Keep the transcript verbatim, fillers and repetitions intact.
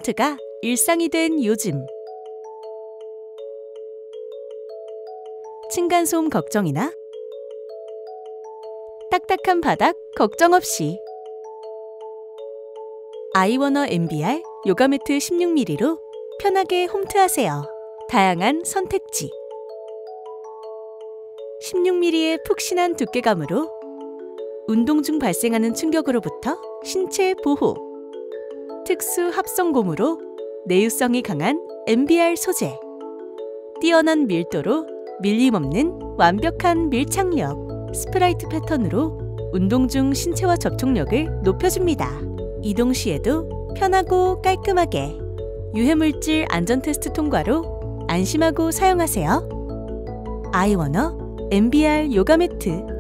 홈트가 일상이 된 요즘. 층간소음 걱정이나 딱딱한 바닥 걱정 없이 아이워너 엠비알 요가매트 십육 밀리미터로 편하게 홈트하세요. 다양한 선택지. 십육 밀리미터의 푹신한 두께감으로 운동 중 발생하는 충격으로부터 신체 보호. 특수 합성고무로 내유성이 강한 엠비알 소재. 뛰어난 밀도로 밀림 없는 완벽한 밀착력. 스프라이트 패턴으로 운동 중 신체와 접촉력을 높여줍니다. 이동 시에도 편하고 깔끔하게. 유해물질 안전테스트 통과로 안심하고 사용하세요. 아이워너 엠비알 요가매트.